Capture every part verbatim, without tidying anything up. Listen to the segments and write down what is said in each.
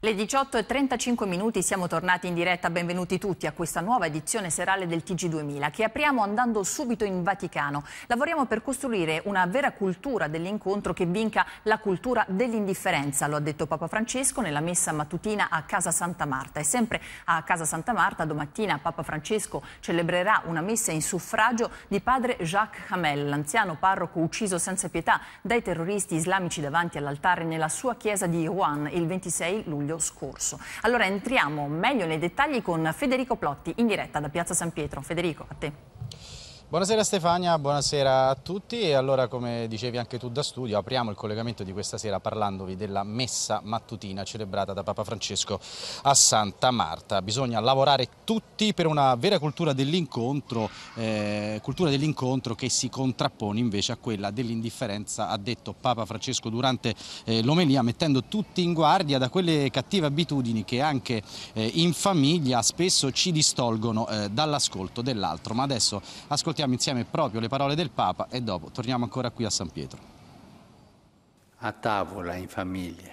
Le diciotto e trentacinque minuti siamo tornati in diretta, benvenuti tutti a questa nuova edizione serale del T G duemila che apriamo andando subito in Vaticano. Lavoriamo per costruire una vera cultura dell'incontro che vinca la cultura dell'indifferenza, lo ha detto Papa Francesco nella messa mattutina a Casa Santa Marta. E sempre a Casa Santa Marta domattina Papa Francesco celebrerà una messa in suffragio di padre Jacques Hamel, l'anziano parroco ucciso senza pietà dai terroristi islamici davanti all'altare nella sua chiesa di Rouen il ventisei luglio scorso. Allora entriamo meglio nei dettagli con Federico Plotti in diretta da Piazza San Pietro. Federico, a te. Buonasera Stefania, buonasera a tutti e allora come dicevi anche tu da studio apriamo il collegamento di questa sera parlandovi della messa mattutina celebrata da Papa Francesco a Santa Marta. Bisogna lavorare tutti per una vera cultura dell'incontro, eh, cultura dell'incontro che si contrappone invece a quella dell'indifferenza, ha detto Papa Francesco durante eh, l'omelia, mettendo tutti in guardia da quelle cattive abitudini che anche eh, in famiglia spesso ci distolgono eh, dall'ascolto dell'altro. Ma adesso ascoltiamo insieme proprio le parole del Papa e dopo torniamo ancora qui a San Pietro. A tavola in famiglia,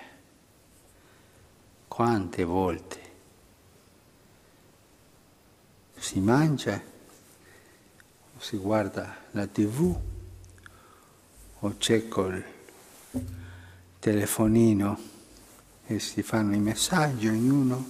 quante volte si mangia, si guarda la tivù o c'è col telefonino e si fanno i messaggi, ognuno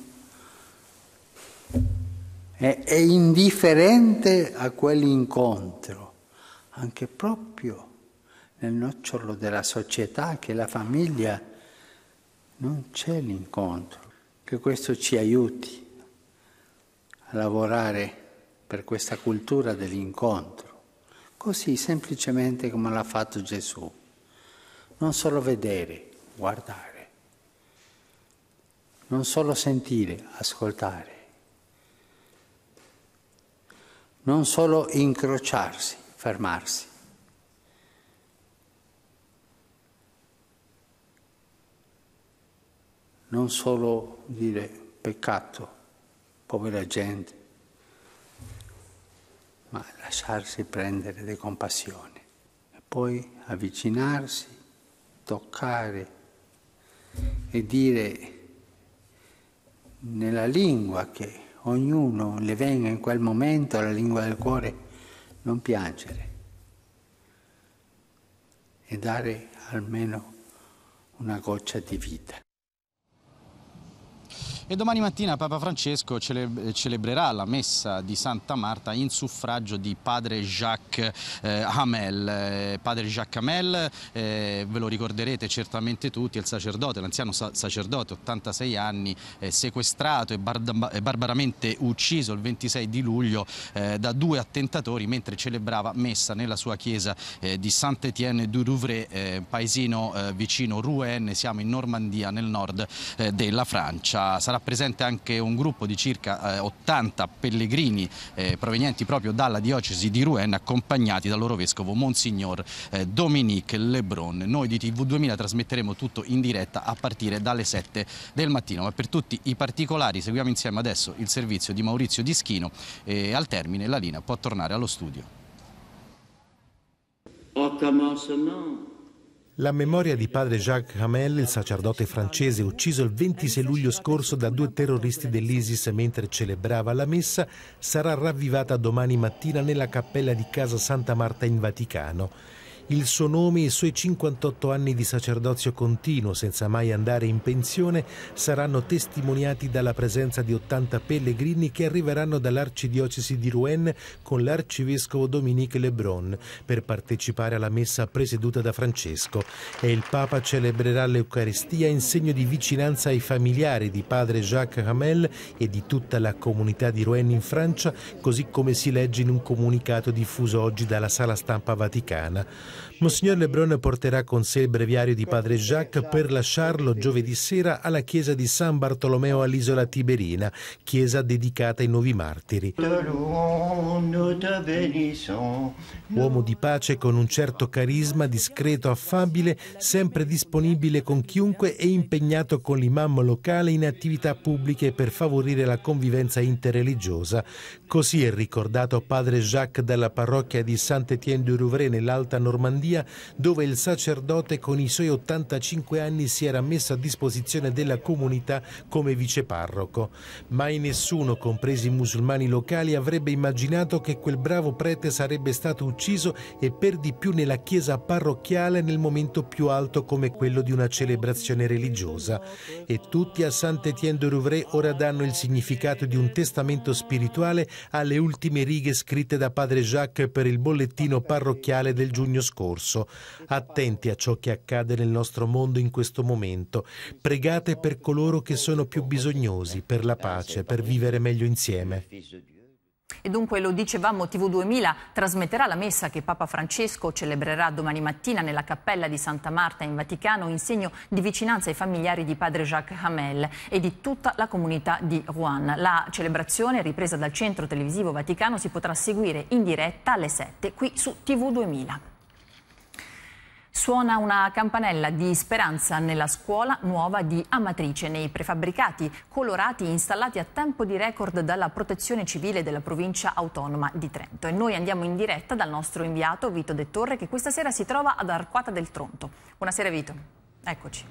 è indifferente a quell'incontro, anche proprio nel nocciolo della società che è la famiglia non c'è l'incontro. Che questo ci aiuti a lavorare per questa cultura dell'incontro, così semplicemente come l'ha fatto Gesù. Non solo vedere, guardare, non solo sentire, ascoltare. Non solo incrociarsi, fermarsi. Non solo dire peccato, povera gente, ma lasciarsi prendere di compassione. E poi avvicinarsi, toccare e dire nella lingua che ognuno le venga in quel momento, la lingua del cuore, non piangere e dare almeno una goccia di vita. E domani mattina Papa Francesco celebrerà la messa di Santa Marta in suffragio di padre Jacques eh, Hamel. Eh, padre Jacques Hamel, eh, ve lo ricorderete certamente tutti, è il sacerdote, l'anziano sa sacerdote, ottantasei anni, eh, sequestrato e, bar e barbaramente ucciso il ventisei di luglio eh, da due attentatori mentre celebrava messa nella sua chiesa eh, di Saint-Étienne-du-Rouvray, eh, paesino eh, vicino Rouen. Siamo in Normandia, nel nord eh, della Francia. Sarà presente anche un gruppo di circa eh, ottanta pellegrini eh, provenienti proprio dalla diocesi di Rouen, accompagnati dal loro vescovo Monsignor eh, Dominique Lebron. Noi di T V duemila trasmetteremo tutto in diretta a partire dalle sette del mattino, ma per tutti i particolari seguiamo insieme adesso il servizio di Maurizio Dischino e al termine la linea può tornare allo studio. Au commencement. La memoria di padre Jacques Hamel, il sacerdote francese ucciso il ventisei luglio scorso da due terroristi dell'ISIS mentre celebrava la messa, sarà ravvivata domani mattina nella cappella di Casa Santa Marta in Vaticano. Il suo nome e i suoi cinquantotto anni di sacerdozio continuo, senza mai andare in pensione, saranno testimoniati dalla presenza di ottanta pellegrini che arriveranno dall'arcidiocesi di Rouen con l'arcivescovo Dominique Lebron per partecipare alla messa presieduta da Francesco. E il Papa celebrerà l'Eucaristia in segno di vicinanza ai familiari di padre Jacques Hamel e di tutta la comunità di Rouen in Francia, così come si legge in un comunicato diffuso oggi dalla Sala Stampa Vaticana. Monsignor Lebron porterà con sé il breviario di padre Jacques per lasciarlo giovedì sera alla chiesa di San Bartolomeo all'isola Tiberina, chiesa dedicata ai nuovi martiri. Uomo di pace con un certo carisma, discreto, affabile, sempre disponibile con chiunque e impegnato con l'imam locale in attività pubbliche per favorire la convivenza interreligiosa. Così è ricordato padre Jacques dalla parrocchia di Saint-Étienne-du-Rouvray nell'Alta Normandia Normandia, dove il sacerdote con i suoi ottantacinque anni si era messo a disposizione della comunità come viceparroco. Mai nessuno, compresi i musulmani locali, avrebbe immaginato che quel bravo prete sarebbe stato ucciso, e per di più nella chiesa parrocchiale nel momento più alto come quello di una celebrazione religiosa. E tutti a Saint-Étienne-de-Rouvray ora danno il significato di un testamento spirituale alle ultime righe scritte da padre Jacques per il bollettino parrocchiale del giugno scorso. Attenti a ciò che accade nel nostro mondo in questo momento. Pregate per coloro che sono più bisognosi, per la pace, per vivere meglio insieme. E dunque, lo dicevamo, T V duemila trasmetterà la messa che Papa Francesco celebrerà domani mattina nella cappella di Santa Marta in Vaticano in segno di vicinanza ai familiari di padre Jacques Hamel e di tutta la comunità di Rouen. La celebrazione, ripresa dal centro televisivo Vaticano, si potrà seguire in diretta alle sette qui su T V duemila. Suona una campanella di speranza nella scuola nuova di Amatrice. Nei prefabbricati colorati installati a tempo di record dalla Protezione Civile della provincia autonoma di Trento. E noi andiamo in diretta dal nostro inviato Vito De Torre, che questa sera si trova ad Arquata del Tronto. Buonasera Vito, eccoci.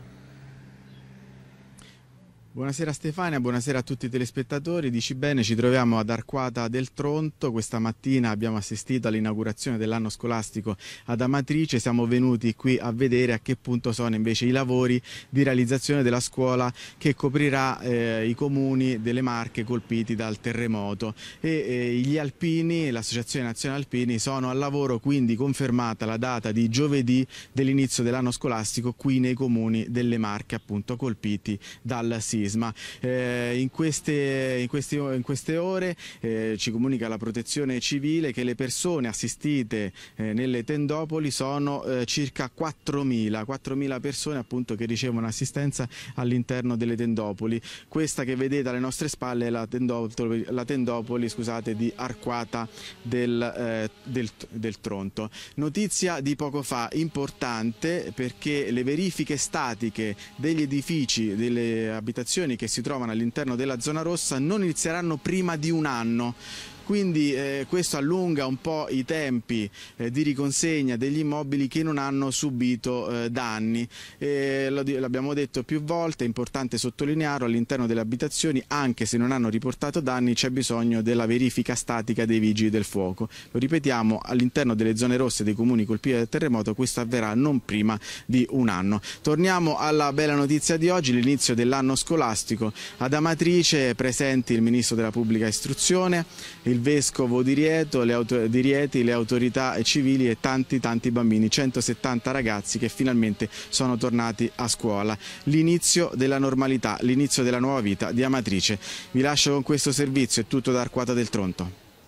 Buonasera Stefania, buonasera a tutti i telespettatori. Dici bene, ci troviamo ad Arquata del Tronto. Questa mattina abbiamo assistito all'inaugurazione dell'anno scolastico ad Amatrice. Siamo venuti qui a vedere a che punto sono invece i lavori di realizzazione della scuola che coprirà eh, i comuni delle Marche colpiti dal terremoto. E eh, gli alpini, l'Associazione Nazionale Alpini, sono al lavoro, quindi confermata la data di giovedì dell'inizio dell'anno scolastico qui nei comuni delle Marche appunto colpiti dal sisma. Eh, in, queste, in, questi, in queste ore eh, ci comunica la Protezione Civile che le persone assistite eh, nelle tendopoli sono eh, circa quattromila persone appunto che ricevono assistenza all'interno delle tendopoli. Questa che vedete alle nostre spalle è la tendopoli, la tendopoli scusate, di Arquata del, eh, del, del Tronto. Notizia di poco fa importante, perché le verifiche statiche degli edifici, delle abitazioni che si trovano all'interno della zona rossa non inizieranno prima di un anno. Quindi eh, questo allunga un po' i tempi eh, di riconsegna degli immobili che non hanno subito eh, danni. Eh, l'abbiamo detto più volte, è importante sottolinearlo, all'interno delle abitazioni, anche se non hanno riportato danni, c'è bisogno della verifica statica dei vigili del fuoco. Lo ripetiamo, all'interno delle zone rosse dei comuni colpiti dal terremoto questo avverrà non prima di un anno. Torniamo alla bella notizia di oggi, l'inizio dell'anno scolastico ad Amatrice, presenti il Ministro della Pubblica Istruzione, il Vescovo di, Rieto, le auto, di Rieti, le autorità civili e tanti tanti bambini, centosettanta ragazzi che finalmente sono tornati a scuola. L'inizio della normalità, l'inizio della nuova vita di Amatrice. Vi lascio con questo servizio, è tutto da Arquata del Tronto.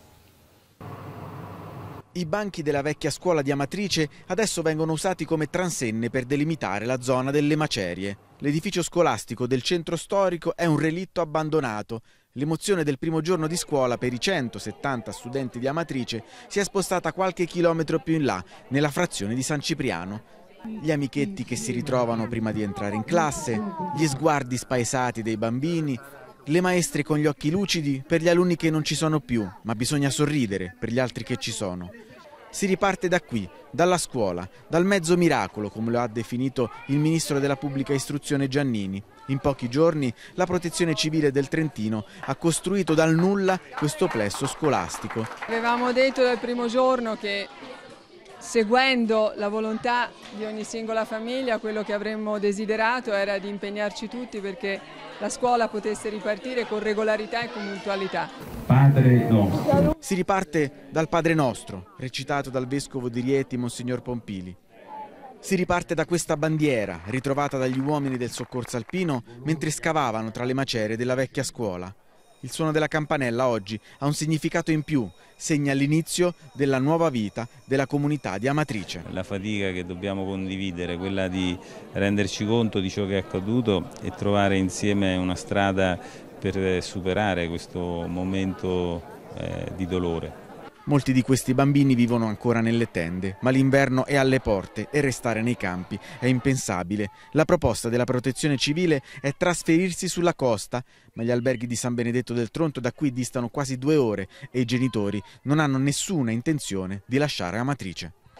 I banchi della vecchia scuola di Amatrice adesso vengono usati come transenne per delimitare la zona delle macerie. L'edificio scolastico del centro storico è un relitto abbandonato. L'emozione del primo giorno di scuola per i centosettanta studenti di Amatrice si è spostata qualche chilometro più in là, nella frazione di San Cipriano. Gli amichetti che si ritrovano prima di entrare in classe, gli sguardi spaesati dei bambini, le maestre con gli occhi lucidi per gli alunni che non ci sono più, ma bisogna sorridere per gli altri che ci sono. Si riparte da qui, dalla scuola, dal mezzo miracolo, come lo ha definito il Ministro della Pubblica Istruzione Giannini. In pochi giorni la Protezione Civile del Trentino ha costruito dal nulla questo plesso scolastico. Avevamo detto dal primo giorno che, seguendo la volontà di ogni singola famiglia, quello che avremmo desiderato era di impegnarci tutti perché la scuola potesse ripartire con regolarità e con puntualità. Padre nostro. Si riparte dal Padre Nostro, recitato dal Vescovo di Rieti, Monsignor Pompili. Si riparte da questa bandiera, ritrovata dagli uomini del soccorso alpino mentre scavavano tra le macerie della vecchia scuola. Il suono della campanella oggi ha un significato in più, segna l'inizio della nuova vita della comunità di Amatrice. La fatica che dobbiamo condividere, quella di renderci conto di ciò che è accaduto e trovare insieme una strada per superare questo momento eh, di dolore. Molti di questi bambini vivono ancora nelle tende, ma l'inverno è alle porte e restare nei campi è impensabile. La proposta della Protezione Civile è trasferirsi sulla costa, ma gli alberghi di San Benedetto del Tronto da qui distano quasi due ore e i genitori non hanno nessuna intenzione di lasciare Amatrice.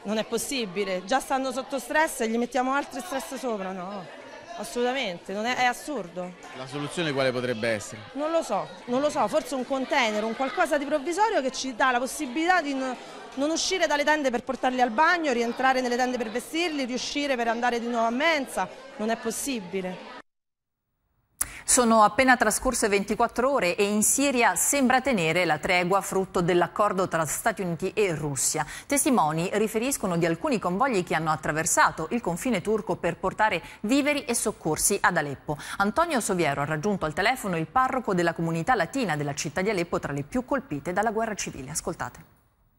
non è possibile, già stanno sotto stress e gli mettiamo altri stress sopra, no, assolutamente, non è, è assurdo. La soluzione quale potrebbe essere? Non lo so, non lo so, forse un container, un qualcosa di provvisorio che ci dà la possibilità di no, non uscire dalle tende per portarli al bagno, rientrare nelle tende per vestirli, riuscire per andare di nuovo a mensa, non è possibile. Sono appena trascorse ventiquattro ore e in Siria sembra tenere la tregua frutto dell'accordo tra Stati Uniti e Russia. Testimoni riferiscono di alcuni convogli che hanno attraversato il confine turco per portare viveri e soccorsi ad Aleppo. Antonio Soviero ha raggiunto al telefono il parroco della comunità latina della città di Aleppo, tra le più colpite dalla guerra civile. Ascoltate.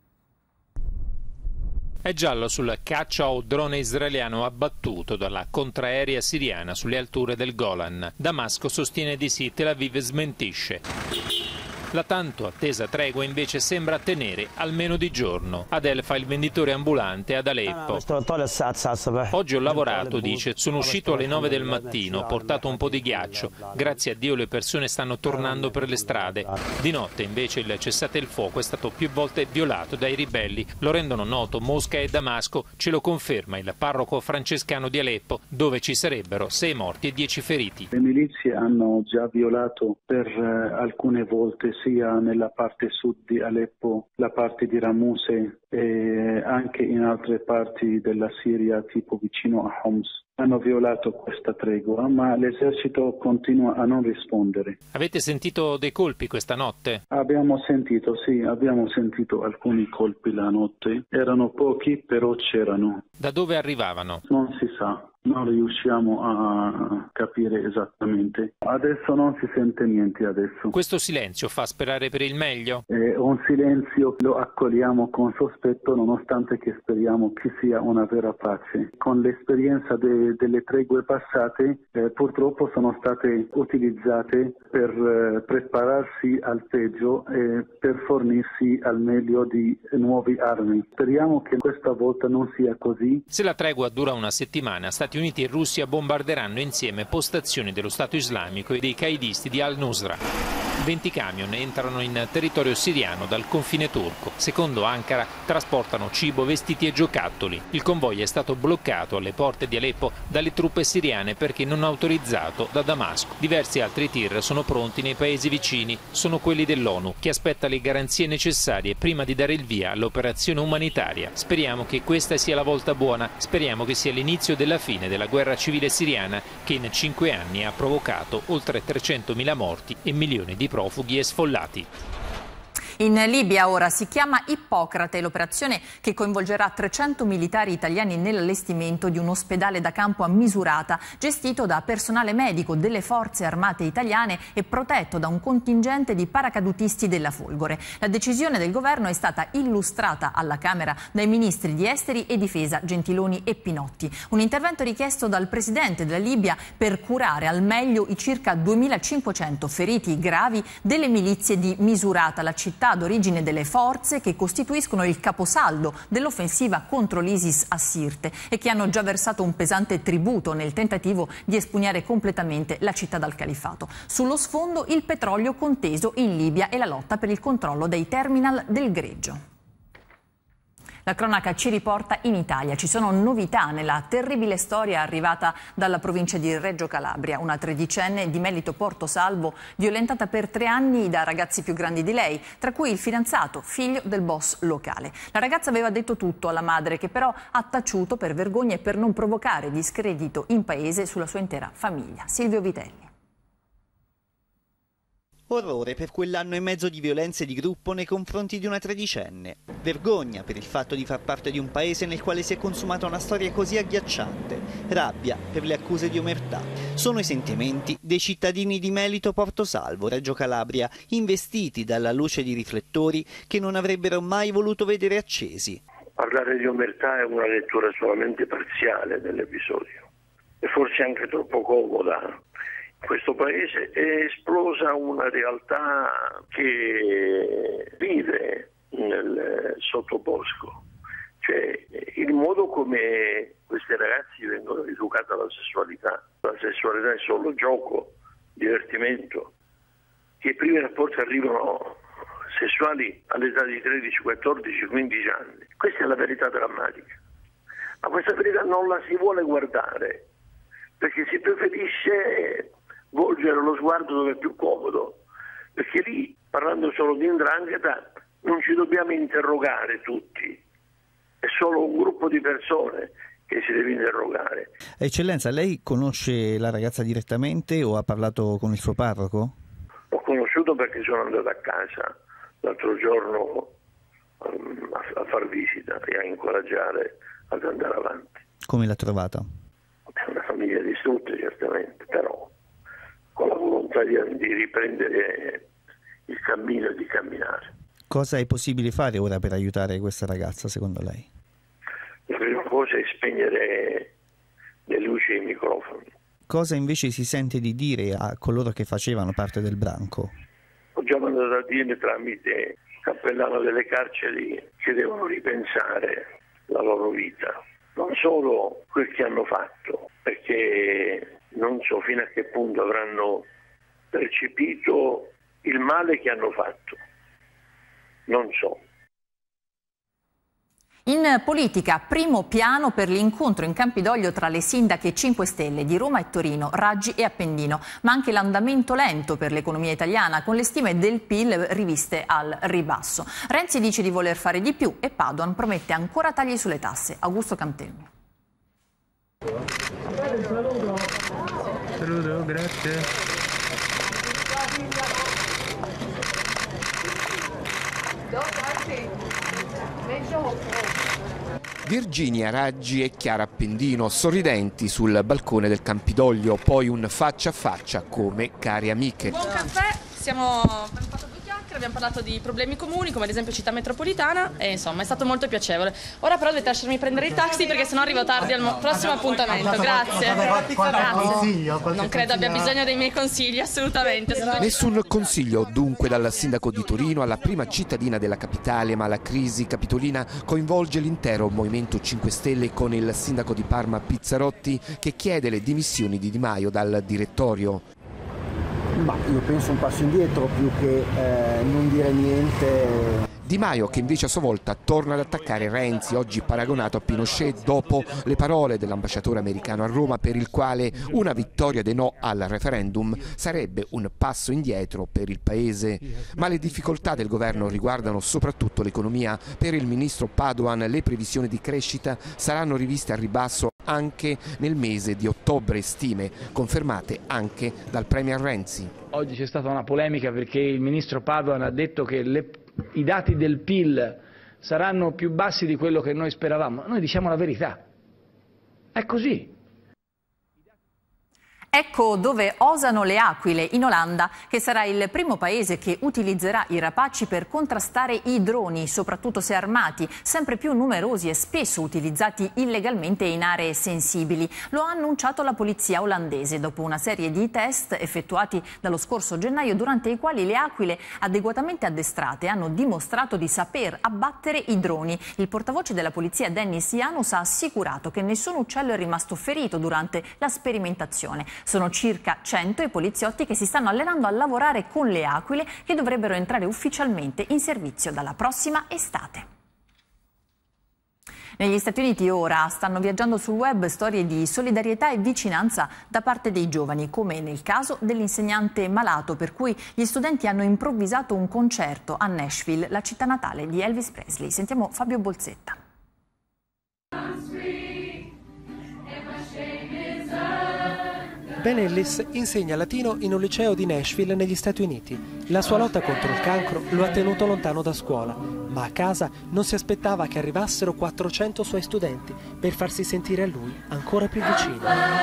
È giallo sul caccia o drone israeliano abbattuto dalla contraerea siriana sulle alture del Golan. Damasco sostiene di sì, Tel Aviv smentisce. La tanto attesa tregua invece sembra tenere almeno di giorno. Adel fa il venditore ambulante ad Aleppo. Oggi ho lavorato, dice, sono uscito alle nove del mattino, ho portato un po' di ghiaccio. Grazie a Dio le persone stanno tornando per le strade. Di notte invece il cessate il fuoco è stato più volte violato dai ribelli. Lo rendono noto Mosca e Damasco, ce lo conferma il parroco francescano di Aleppo, dove ci sarebbero sei morti e dieci feriti. Le milizie hanno già violato per eh, alcune volte sia nella parte sud di Aleppo, la parte di Ramuse e anche in altre parti della Siria, tipo vicino a Homs. Hanno violato questa tregua, ma l'esercito continua a non rispondere. Avete sentito dei colpi questa notte? Abbiamo sentito, sì, abbiamo sentito alcuni colpi la notte. Erano pochi, però c'erano. Da dove arrivavano? Non si sa. Non riusciamo a capire esattamente. Adesso non si sente niente adesso. Questo silenzio fa sperare per il meglio? È un silenzio lo accogliamo con sospetto, nonostante che speriamo ci sia una vera pace. Con l'esperienza de, delle tregue passate, eh, purtroppo sono state utilizzate per eh, prepararsi al peggio e per fornirsi al meglio di nuove armi. Speriamo che questa volta non sia così. Se la tregua dura una settimana, Stati Uniti e Russia bombarderanno insieme postazioni dello Stato islamico e dei qaidisti di al-Nusra. venti camion entrano in territorio siriano dal confine turco. Secondo Ankara trasportano cibo, vestiti e giocattoli. Il convoglio è stato bloccato alle porte di Aleppo dalle truppe siriane perché non autorizzato da Damasco. Diversi altri tir sono pronti nei paesi vicini. Sono quelli dell'ONU, che aspetta le garanzie necessarie prima di dare il via all'operazione umanitaria. Speriamo che questa sia la volta buona. Speriamo che sia l'inizio della fine della guerra civile siriana, che in cinque anni ha provocato oltre trecentomila morti e milioni di profughi e sfollati. In Libia ora si chiama Ippocrate, l'operazione che coinvolgerà trecento militari italiani nell'allestimento di un ospedale da campo a Misurata, gestito da personale medico delle forze armate italiane e protetto da un contingente di paracadutisti della Folgore. La decisione del governo è stata illustrata alla Camera dai ministri di Esteri e Difesa Gentiloni e Pinotti. Un intervento richiesto dal presidente della Libia per curare al meglio i circa duemilacinquecento feriti gravi delle milizie di Misurata, la città d'origine delle forze che costituiscono il caposaldo dell'offensiva contro l'ISIS a Sirte e che hanno già versato un pesante tributo nel tentativo di espugnare completamente la città dal califfato. Sullo sfondo il petrolio conteso in Libia e la lotta per il controllo dei terminal del greggio. La cronaca ci riporta in Italia. Ci sono novità nella terribile storia arrivata dalla provincia di Reggio Calabria. Una tredicenne di Melito Portosalvo violentata per tre anni da ragazzi più grandi di lei, tra cui il fidanzato, figlio del boss locale. La ragazza aveva detto tutto alla madre, che però ha taciuto per vergogna e per non provocare discredito in paese sulla sua intera famiglia. Silvio Vitelli. Orrore per quell'anno e mezzo di violenze di gruppo nei confronti di una tredicenne. Vergogna per il fatto di far parte di un paese nel quale si è consumata una storia così agghiacciante. Rabbia per le accuse di omertà. Sono i sentimenti dei cittadini di Melito Portosalvo, Reggio Calabria, investiti dalla luce di riflettori che non avrebbero mai voluto vedere accesi. Parlare di omertà è una lettura solamente parziale dell'episodio e forse anche troppo comoda. In questo paese è esplosa una realtà che vive nel sottobosco, cioè il modo come questi ragazzi vengono educati alla sessualità. La sessualità è solo gioco, divertimento, che i primi rapporti arrivano sessuali all'età di tredici, quattordici, quindici anni. Questa è la verità drammatica. Ma questa verità non la si vuole guardare, perché si preferisce volgere lo sguardo dove è più comodo, perché lì, parlando solo di 'ndrangheta, non ci dobbiamo interrogare tutti, è solo un gruppo di persone che si deve interrogare. Eccellenza, lei conosce la ragazza direttamente o ha parlato con il suo parroco? L'ho conosciuto perché sono andato a casa l'altro giorno um, a, a far visita e a incoraggiare ad andare avanti. Come l'ha trovata? È una famiglia distrutta certamente, però con la volontà di, di riprendere il cammino e di camminare. Cosa è possibile fare ora per aiutare questa ragazza, secondo lei? La prima cosa è spegnere le luci e i microfoni. Cosa invece si sente di dire a coloro che facevano parte del branco? Ho già mandato a dire tramite il cappellano delle carceri che devono ripensare la loro vita, non solo quel che hanno fatto, perché non so fino a che punto avranno percepito il male che hanno fatto, non so. In politica, primo piano per l'incontro in Campidoglio tra le sindache cinque Stelle di Roma e Torino, Raggi e Appendino, ma anche l'andamento lento per l'economia italiana con le stime del P I L riviste al ribasso. Renzi dice di voler fare di più e Padoan promette ancora tagli sulle tasse. Augusto Cantelmi. Saluto. Saluto, grazie. Virginia Raggi e Chiara Appendino sorridenti sul balcone del Campidoglio, poi un faccia a faccia come cari amiche. Buon caffè, siamo abbiamo fatto due chiacchiere, abbiamo parlato di problemi comuni come ad esempio città metropolitana e insomma è stato molto piacevole. Ora però dovete lasciarmi prendere il taxi perché sennò arrivo tardi al prossimo appuntamento. Grazie. Grazie. Non credo abbia bisogno dei miei consigli, assolutamente. Nessun consiglio dunque dal sindaco di Torino alla prima cittadina della capitale, ma la crisi capitolina coinvolge l'intero Movimento cinque Stelle con il sindaco di Parma Pizzarotti che chiede le dimissioni di Di Maio dal direttorio. Ma io penso un passo indietro più che eh, non dire niente. Di Maio che invece a sua volta torna ad attaccare Renzi, oggi paragonato a Pinochet dopo le parole dell'ambasciatore americano a Roma per il quale una vittoria dei no al referendum sarebbe un passo indietro per il paese. Ma le difficoltà del governo riguardano soprattutto l'economia. Per il ministro Padoan le previsioni di crescita saranno riviste a ribasso anche nel mese di ottobre, stime confermate anche dal premier Renzi. Oggi c'è stata una polemica perché il ministro Padoan ha detto che le i dati del P I L saranno più bassi di quello che noi speravamo. Noi diciamo la verità. È così. Ecco dove osano le aquile, in Olanda, che sarà il primo paese che utilizzerà i rapaci per contrastare i droni, soprattutto se armati, sempre più numerosi e spesso utilizzati illegalmente in aree sensibili. Lo ha annunciato la polizia olandese dopo una serie di test effettuati dallo scorso gennaio, durante i quali le aquile adeguatamente addestrate hanno dimostrato di saper abbattere i droni. Il portavoce della polizia Dennis Janus ha assicurato che nessun uccello è rimasto ferito durante la sperimentazione. Sono circa cento i poliziotti che si stanno allenando a lavorare con le aquile, che dovrebbero entrare ufficialmente in servizio dalla prossima estate. Negli Stati Uniti ora stanno viaggiando sul web storie di solidarietà e vicinanza da parte dei giovani, come nel caso dell'insegnante malato per cui gli studenti hanno improvvisato un concerto a Nashville, la città natale di Elvis Presley. Sentiamo Fabio Bolzetta. Ben Ellis insegna latino in un liceo di Nashville negli Stati Uniti. La sua lotta contro il cancro lo ha tenuto lontano da scuola, ma a casa non si aspettava che arrivassero quattrocento suoi studenti per farsi sentire a lui ancora più vicino.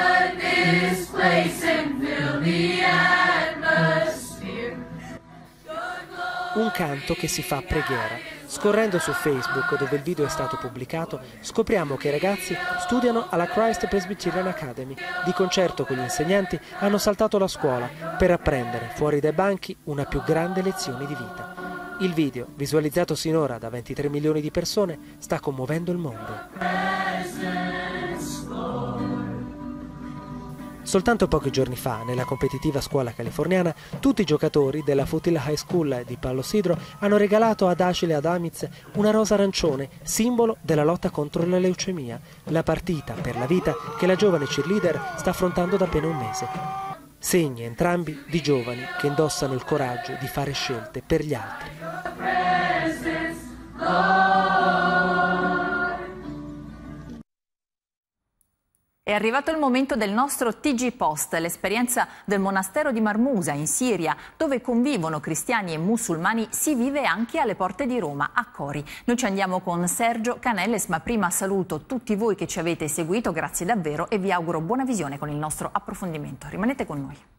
Un canto che si fa preghiera. Scorrendo su Facebook, dove il video è stato pubblicato, scopriamo che i ragazzi studiano alla Christ Presbyterian Academy. Di concerto con gli insegnanti hanno saltato la scuola per apprendere fuori dai banchi una più grande lezione di vita. Il video, visualizzato sinora da ventitré milioni di persone, sta commuovendo il mondo. Soltanto pochi giorni fa, nella competitiva scuola californiana, tutti i giocatori della Foothill High School di Palo Sidro hanno regalato ad Ashley Adamiz una rosa arancione, simbolo della lotta contro la leucemia, la partita per la vita che la giovane cheerleader sta affrontando da appena un mese. Segni entrambi di giovani che indossano il coraggio di fare scelte per gli altri. È arrivato il momento del nostro T G Post, l'esperienza del monastero di Marmusa in Siria, dove convivono cristiani e musulmani, si vive anche alle porte di Roma, a Cori. Noi ci andiamo con Sergio Canelles, ma prima saluto tutti voi che ci avete seguito, grazie davvero e vi auguro buona visione con il nostro approfondimento. Rimanete con noi.